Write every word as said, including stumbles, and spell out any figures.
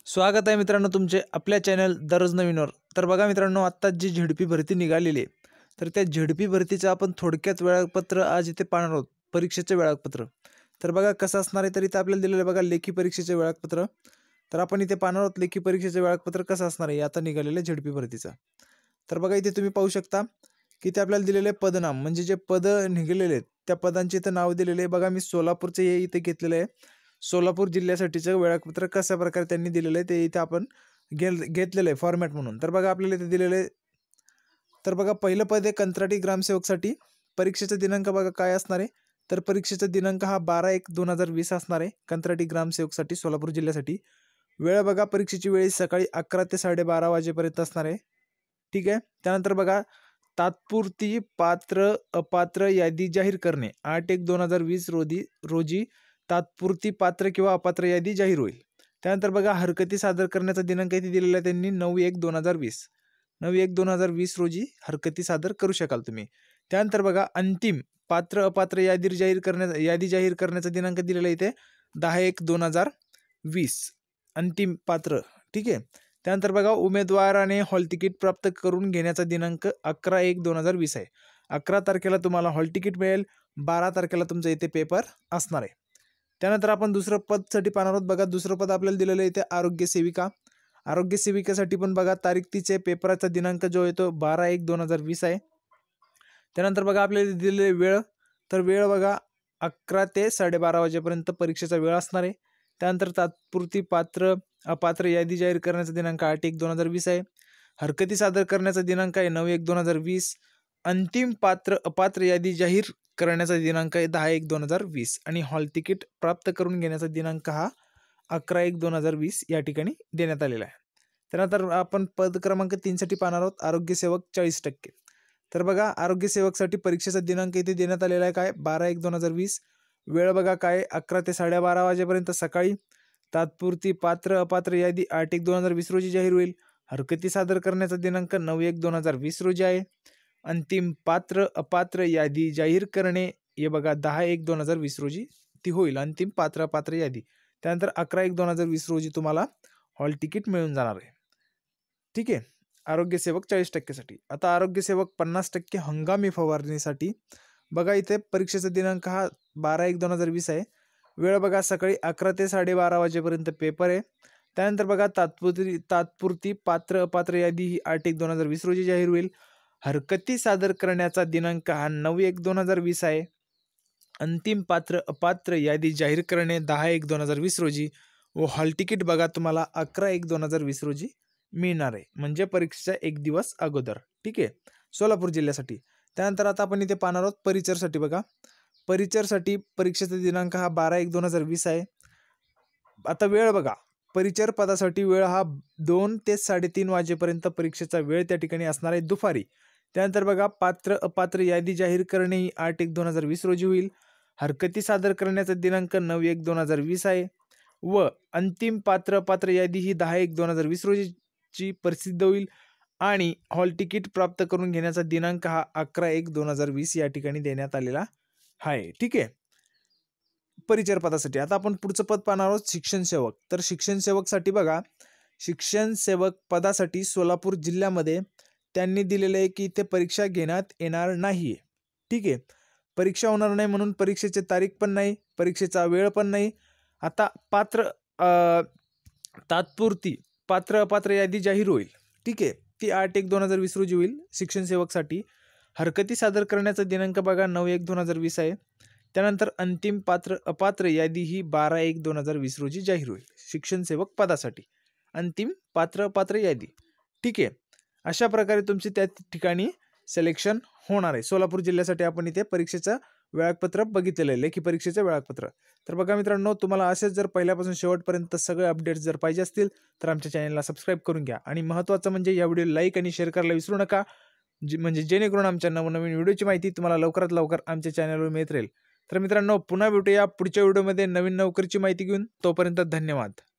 स्वागत आहे मित्रांनो तुमचे आपल्या चॅनल दररोज नवीनवर। तर बघा मित्रांनो, आता जी झेडपी भरती निघालेली आहे, तर त्या झेडपी भरतीचं आपण थोडक्यात वेळापत्र आज इथे पाहणार आहोत। परीक्षेचे वेळापत्र तर बघा कसं असणार आहे, तर इथे आपल्याला दिलेलं आहे बघा लेखी परीक्षेचे वेळापत्र। तर आपण इथे पाहणार आहोत लेखी परीक्षेचे वेळापत्र कसं असणार आहे आता निघालेल्या झेडपी भरतीचं। तर बघा इथे तुम्ही पाहू शकता की ते आपल्याला दिलेले पदनाम म्हणजे जे पद निघालेले आहेत त्या पदांचे इथे नाव दिलेले आहे। बघा मी सोलापूरचे हे इथे घेतलेले आहे। सोलापूर जिल्ह्यासाठीचं वेळापत्र कशा प्रकारे त्यांनी दिलेलं आहे ते इथे आपण घेतलेलं आहे फॉर्मॅट म्हणून। तर बघा आपल्याला इथे दिलेलं आहे, तर बघा पहिलं पद आहे कंत्राटी ग्रामसेवकसाठी। परीक्षेचा दिनांक बघा काय असणार आहे, तर परीक्षेचा दिनांक हा बारा एक दोन हजार वीस असणार आहे कंत्राटी ग्रामसेवकसाठी सोलापूर जिल्ह्यासाठी। वेळ बघा परीक्षेची वेळ सकाळी अकरा ते साडेबारा वाजेपर्यंत असणार आहे, ठीक आहे। त्यानंतर बघा तात्पुरती पात्र अपात्र यादी जाहीर करणे आठ एक दोन हजार वीस रोजी रोजी तात्पुरती पात्र किंवा अपात्र यादी जाहीर होईल। त्यानंतर बघा हरकती सादर करण्याचा दिनांक इथे दिलेला आहे त्यांनी नऊ एक दोन हजार वीस नऊ एक दोन हजार वीस रोजी हरकती सादर करू शकाल तुम्ही। त्यानंतर बघा अंतिम पात्र अपात्र यादी जाहीर करण्याचा यादी जाहीर करण्याचा दिनांक दिलेला आहे इथे दहा एक दोन हजार वीस अंतिम पात्र, ठीक आहे। त्यानंतर बघा उमेदवाराने हॉल तिकीट प्राप्त करून घेण्याचा दिनांक अकरा एक दोन हजार वीस आहे। अकरा तारखेला तुम्हाला हॉल तिकीट मिळेल, बारा तारखेला तुमचा इथे पेपर असणार आहे। त्यानंतर आपण दुसरं पदसाठी पाहणार आहोत। बघा दुसरं पद आपल्याला दिलेलं आहे इथे आरोग्य सेविका। आरोग्य सेविकेसाठी पण बघा तारीख तिचे पेपराचा दिनांक जो येतो बारा एक दोन हजार वीस आहे। त्यानंतर बघा आपल्याला दिलेली वेळ, तर वेळ बघा अकरा ते साडेबारा वाजेपर्यंत परीक्षेचा वेळ असणार आहे। त्यानंतर तात्पुरती पात्र अपात्र यादी जाहीर करण्याचा दिनांक आठ एक दोन हजार वीस आहे। हरकती सादर करण्याचा दिनांक आहे नऊ एक दोन हजार वीस। अंतिम पात्र अपात्र यादी जाहीर करण्याचा दिनांक आहे दहा एक दोन हजार वीस आणि हॉल तिकीट प्राप्त करून घेण्याचा दिनांक हा अकरा एक दोन हजार वीस या ठिकाणी देण्यात आलेला आहे। त्यानंतर आपण पद क्रमांक तीन साठी पाहणार आहोत आरोग्य सेवक चाळीस टक्के। तर बघा आरोग्य सेवकसाठी परीक्षेचा दिनांक इथे देण्यात आलेला आहे काय बारा एक दोन हजार वीस। वेळ बघा काय अकरा ते साडेबारा वाजेपर्यंत सकाळी। तात्पुरती पात्र अपात्र यादी आठ एक दोन हजार वीस रोजी जाहीर होईल। हरकती सादर करण्याचा दिनांक नऊ एक दोन हजार वीस रोजी आहे। अंतिम पात्र अपात्र यादी जाहीर करणे हे बघा दहा एक दोन हजार वीस रोजी ती होईल अंतिम पात्र अपात्र यादी। त्यानंतर अकरा एक दोन हजार वीस रोजी तुम्हाला हॉल तिकीट मिळून जाणार आहे, ठीक आहे। आरोग्य सेवक चाळीस टक्के साठी। आता आरोग्य सेवक पन्नास टक्के हंगामी फवारणीसाठी बघा इथे परीक्षेचा दिनांक हा बारा एक दोन हजार वीस आहे। वेळ बघा सकाळी अकरा ते साडेबारा वाजेपर्यंत पेपर आहे। त्यानंतर बघा तात्पुरती तात्पुरती पात्र अपात्र यादी ही आठ एक दोन हजार वीस रोजी जाहीर होईल। हरकती सादर करण्याचा दिनांक हा नऊ एक दोन हजार वीस आहे। अंतिम पात्र अपात्र यादी जाहीर करणे दहा एक दोन हजार वीस रोजी व हॉल तिकीट बघा तुम्हाला अकरा एक दोन हजार वीस रोजी मिळणार आहे, म्हणजे परीक्षेचा एक दिवस अगोदर, ठीक आहे, सोलापूर जिल्ह्यासाठी। त्यानंतर आता आपण इथे पाहणार आहोत परिचरसाठी। बघा परिचरसाठी परीक्षेचा दिनांक हा बारा एक दोन हजार वीस आहे। आता वेळ बघा परिचर पदासाठी वेळ हा दोन ते साडेतीन वाजेपर्यंत परीक्षेचा वेळ त्या ठिकाणी असणार आहे दुपारी। त्यानंतर बघा पात्र अपात्र यादी जाहीर करणे ही आठ एक दोन हजार वीस रोजी होईल। हरकती सादर करण्याचा दिनांक नऊ एक दोन हजार वीस आहे व अंतिम पात्र अपात्र यादी ही दहा एक दोन हजार वीस रोजीची प्रसिद्ध होईल आणि हॉल तिकीट प्राप्त करून घेण्याचा दिनांक हा अकरा एक दोन हजार वीस या ठिकाणी देण्यात आलेला आहे, ठीक आहे, परिचर पदासाठी। आता आपण पुढचं पद पाहणार आहोत शिक्षण सेवक। तर शिक्षण सेवक साठी बघा शिक्षण सेवक पदासाठी सोलापूर जिल्ह्यामध्ये त्यांनी दिलेलं आहे की इथे परीक्षा घेण्यात येणार नाहीये, ठीक आहे। परीक्षा होणार नाही म्हणून परीक्षेची तारीख पण नाही, परीक्षेचा वेळ पण नाही। आता पात्र तात्पुरती पात्र अपात्र यादी जाहीर होईल, ठीक आहे, ती आठ एक दोन हजार वीस रोजी होईल शिक्षण सेवकसाठी। हरकती सादर करण्याचा दिनांक बघा नऊ एक दोन हजार वीस आहे। त्यानंतर अंतिम पात्र अपात्र यादी ही बारा एक दोन हजार वीस रोजी जाहीर होईल शिक्षण सेवक पदासाठी। अंतिम पात्र अपात्र यादी, ठीक आहे। अशा प्रकारे तुमचे त्या ठिकाणी सिलेक्शन होणार आहे। सोलापूर जिल्ह्यासाठी आपण इथे परीक्षेचं वेळापत्र बघितलेलं आहे, लेखी परीक्षेचं वेळापत्र। तर बघा मित्रांनो, तुम्हाला असेच जर पहिल्यापासून शेवटपर्यंत सगळे अपडेट्स जर पाहिजे असतील तर आमच्या चॅनलला सबस्क्राईब करून घ्या आणि महत्त्वाचं म्हणजे या व्हिडिओ लाईक आणि शेअर करायला विसरू नका, म्हणजे जेणेकरून आमच्या नवनवीन व्हिडिओची माहिती तुम्हाला लवकरात लवकर आमच्या चॅनलवर मिळत राहील। तर मित्रांनो पुन्हा भेटूया पुढच्या व्हिडिओमध्ये नवीन नोकरीची माहिती घेऊन, तोपर्यंत धन्यवाद।